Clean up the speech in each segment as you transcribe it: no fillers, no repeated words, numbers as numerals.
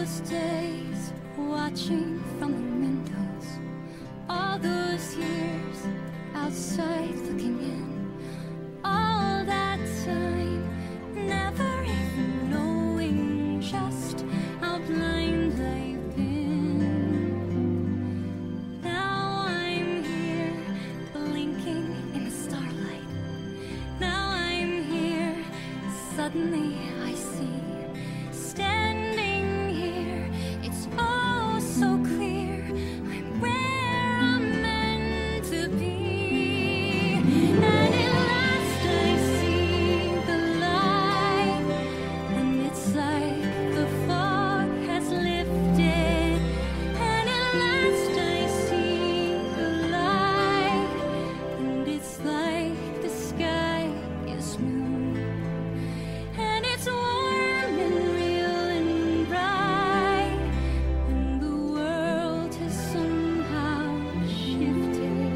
those days, watching from the windows, all those years outside looking in, all that time, never even knowing just how blind I've been. Now I'm here, blinking in the starlight. Now I'm here, suddenly I see, standing here, it's all so clear, I'm where I'm meant to be. And at last I see the light, and it's like the fog has lifted. And at last I see the light, and it's like the sky is blue. And it's warm and real and bright, and the world has somehow shifted.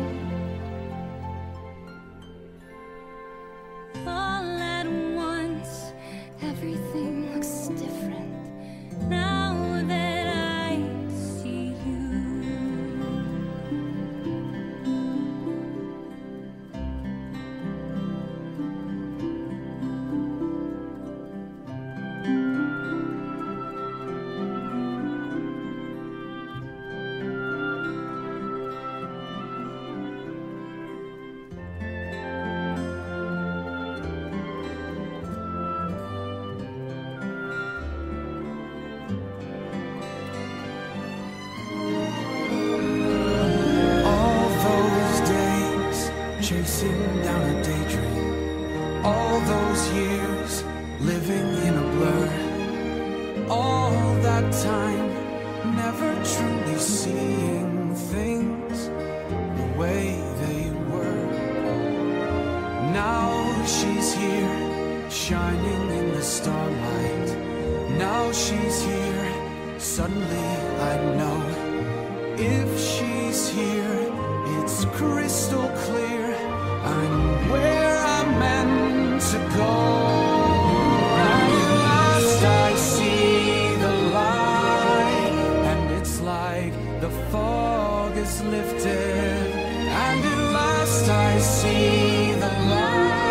All at once, everything looks different now that I see you. All those days chasing down a daydream, all those years living in a blur, all that time never truly seeing things the way they were. Now she's here, shining in the starlight. Now she's here, suddenly I know. If she's here, it's crystal clear, I'm where I'm meant to go. And at last I see the light, and it's like the fog is lifted. And at last I see the light.